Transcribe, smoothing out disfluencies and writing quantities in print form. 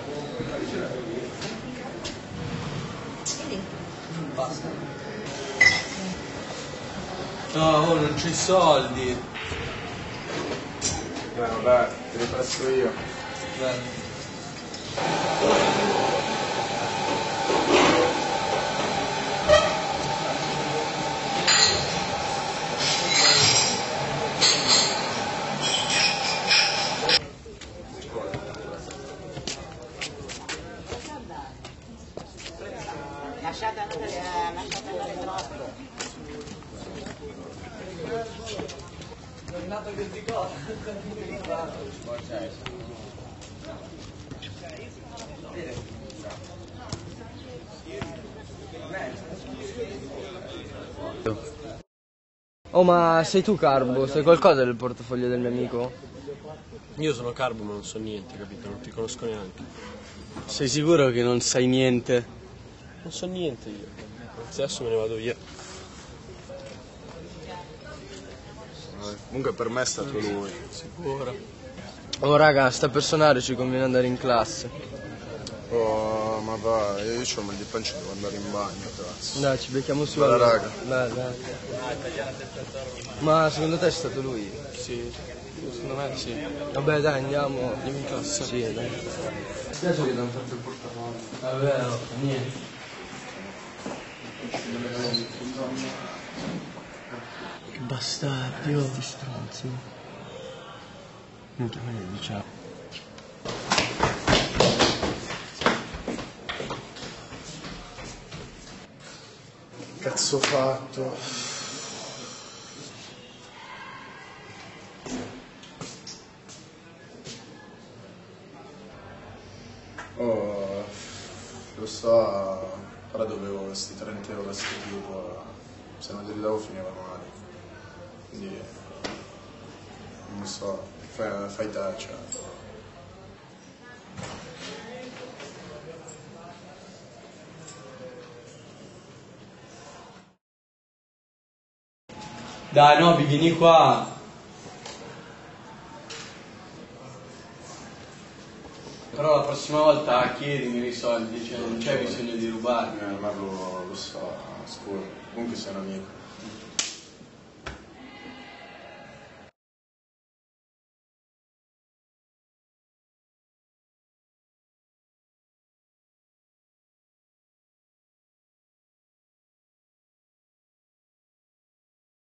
Basta. No, oh, non c'ho i soldi. Vabbè, te li presto io. Bene. Lasciate andare troppo. Non è nato che di cosa? Oh, ma sei tu Carbo? Sai qualcosa del portafoglio del mio amico? Io sono Carbo ma non so niente, capito? Non ti conosco neanche. Sei sicuro che non sai niente? Non so niente io. Anzi, adesso me ne vado via. Comunque per me è stato lui. Sicuro. Oh raga, sta per suonare, ci conviene andare in classe. Oh, ma va, io ho mal di pancia, devo andare in bagno, cazzo. Dai, ci becchiamo su. Bella allora. raga. Dai. Ma secondo te è stato lui? Sì, secondo me sì. Vabbè dai, andiamo. Andiamo in classe. Sì, dai. Mi spiace che non fatto il portafoglio. Vabbè, no, niente. Che bastardi, oh. Sti stronzi. Minchia, me ne diciamo. Cazzo ho fatto? Oh, lo so, però dovevo questi 30 euro a sto tipo, se non li davo finiva male. Quindi, non so, fai te, cioè. Dai, Nobi, vieni qua. Però la prossima volta chiedimi i soldi, cioè non c'è bisogno di rubarmi. Ma lo so, scusa, comunque sei un amico.